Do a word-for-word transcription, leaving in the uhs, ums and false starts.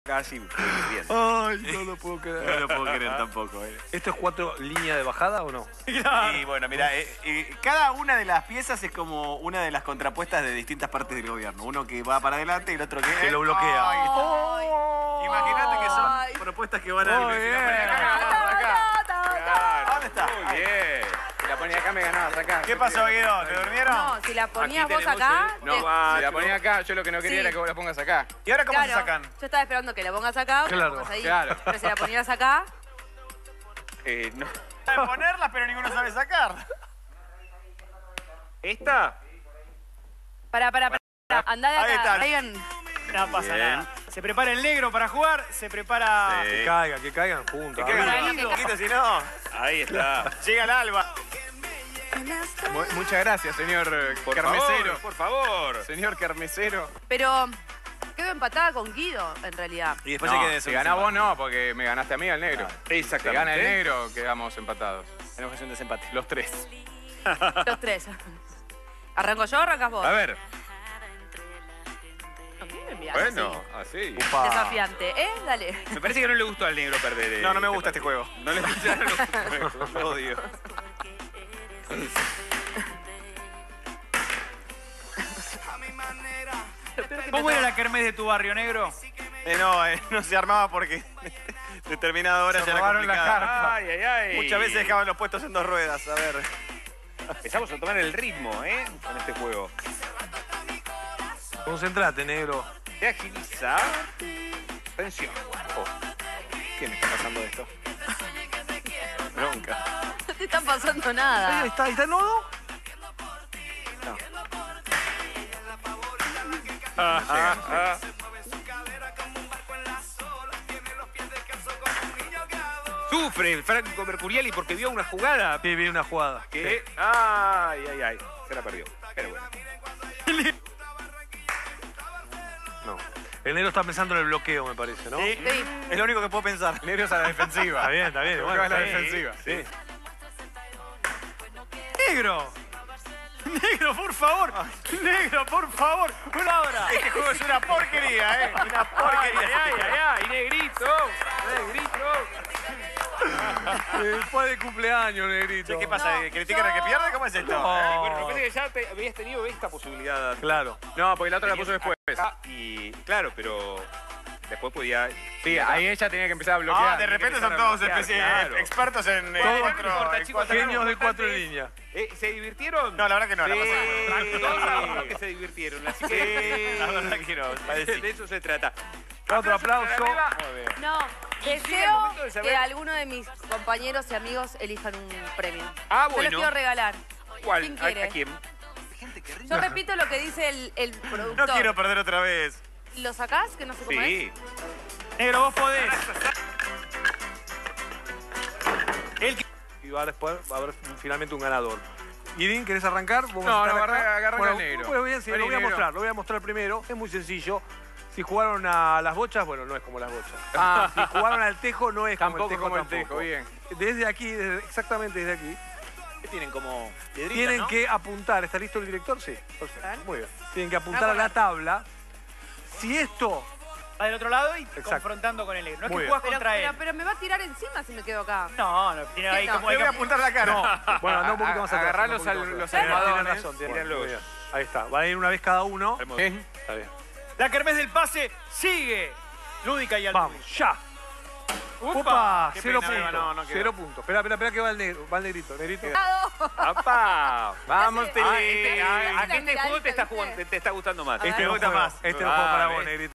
casi bien. Ay, no lo puedo creer. No lo puedo creer tampoco. ¿eh? ¿Esto es cuatro líneas de bajada o no? Y bueno, mira, eh, eh, cada una de las piezas es como una de las contrapuestas de distintas partes del gobierno. Uno que va para adelante y el otro que... Que lo bloquea. Ay, Oh. Imagínate que son Ay. propuestas que van a... Muy bien. ¿Dónde está? Muy Ahí. bien. Si la ponía acá, me ganabas acá. ¿Qué pasó, Guido? ¿Te durmieron? No, si la ponías Aquí vos tenemos acá... el- No, te- si la ponía acá, yo lo que no quería Sí. era que vos la pongas acá. ¿Y ahora cómo claro, se sacan? yo estaba esperando que la pongas acá o que Claro, la pongas ahí. claro. Pero si la ponías acá... Eh, no. Sabe ponerlas, pero ninguno sabe sacar. ¿Esta? Para, para, para. Andá de acá. Ahí está. Traigan- No pasa Bien. nada. Se prepara el negro para jugar, se prepara... Que caigan, que caigan juntos. ¿Qué Arriba. ganas? Un poquito, si no... Ahí está. Llega el alba. Mu- Muchas gracias, señor eh, Por carmesero. favor, por favor. Señor carmesero. Pero quedo empatada con Guido, en realidad. Y después No, hay que si ganás vos no, porque me ganaste a mí al negro. Exactamente. Si gana el negro, quedamos empatados. Tenemos que hacer un desempate. Los tres. Los tres. ¿Arranco yo o arrancas vos? A ver. ¿A qué me mirás Bueno, así. así? Upa. Desafiante, ¿eh? Dale. Me parece que no le gustó al negro perder. eh, No, no me gusta este juego. No le gusta este juego. Lo odio. ¿Cómo era la kermés de tu barrio, negro? Eh, no, eh, no se armaba porque determinada hora Se ya era robaron la complicada. carpa. Ay, ay, ay. Muchas veces dejaban los puestos en dos ruedas. A ver. Empezamos a tomar el ritmo, ¿eh? Con este juego. Concentrate, negro. Se agiliza. Atención. Oh, ¿Qué me está pasando de esto? Bronca. No te está pasando Ahí nada. está, ahí está el nodo. ah, ah. Sufre Franco Mercuriali porque vio una jugada Sí, vi una jugada. que... Ay, ay, ay. Se la perdió. Pero bueno. No. El negro está pensando en el bloqueo, me parece, ¿no? Sí. Sí. Es lo único que puedo pensar. Negros a la defensiva. Está bien, está bien. Creo Bueno, que va a la sí, defensiva. Sí. ¡Negro! ¡Negro, por favor! ¡Negro, por favor! ¡Una hora! Este juego es una porquería, ¿eh? Una Ay, porquería. ay, ay, ay, negrito. Negrito. Después de cumpleaños, negrito. Che, ¿qué pasa? No, ¿Critican al que yo- pierde? ¿Cómo es esto? No. ¿Eh? Y bueno, me parece que ya te- habías tenido esta posibilidad. Claro. No, porque la otra la puso después. Ah, y claro, pero después podía... Sí, ahí ella tenía que empezar a bloquear. Ah, de repente son todos Bloquear, especie- claro. expertos en... eh, Todos cuatro- no importa, en chicos, cuatro- Genios de cuatro importante. líneas. Eh, ¿Se divirtieron? No, la verdad que no, la Sí, pasamos. todos sabemos que se divirtieron, así que... La verdad que no, padecí. De eso se trata. Otro aplauso. para arriba. Muy bien. No, llega el deseo momento de saber- que alguno de mis compañeros y amigos elijan un premio. Ah, Yo bueno. les quiero regalar. ¿Cuál? ¿Quién ¿A, quiere? a quién? Yo repito lo que dice el, el No productor. quiero perder otra vez. ¿Lo sacás? Que no sé cómo es. Sí. Negro, vos podés. Y va a, después, va a haber finalmente un ganador. Idín, ¿querés arrancar? Vamos No, a estar no, acá. arranca- arranca Bueno, el negro. Bueno, bien, sí, Vení, lo voy a negro. mostrar, lo voy a mostrar primero. Es muy sencillo. Si jugaron a las bochas, bueno, no es como las bochas. Ah. Si jugaron al tejo, no es Tampoco como el tejo. como el tampoco. tejo, bien. Desde aquí, desde- exactamente desde aquí, ¿Qué tienen como piedritas, tienen no? que apuntar. ¿Está listo el director? Sí. Perfecto. Muy bien. Tienen que apuntar Ah, a la tabla. Si esto... Va del otro lado y Exacto. confrontando con el negro. No es Muy que bien. jugás Pero, contra pero, él. pero me va a tirar encima si me quedo acá. No, no, tiene ahí No. como... Le voy a hay que- apuntar la cara. No. Bueno, anda un poquito más atrás. Agarrá anda un los poquito al- más los atrás. Tienen almohadones, razón, tienen tírenlos. razón. Muy bien. Ahí está. Van a ir una vez cada uno. Bien. Está bien. La kermés del pase sigue. Lúdica y al Vamos, ya. Upa, Qué cero pena, Eva, puntos. no, no quedó. Cero puntos. Espera, espera, espera que va el negro. Va el negrito. Negrito. ¡Apa! Vamos, Ese- Tele. Ah, este- ¿A, a la qué este miradita, juego te está, ¿viste? jugando, te, te está gustando más? A ver. Este Me es un gusta juego. más. Este es un juego para Vale. vos, negrito.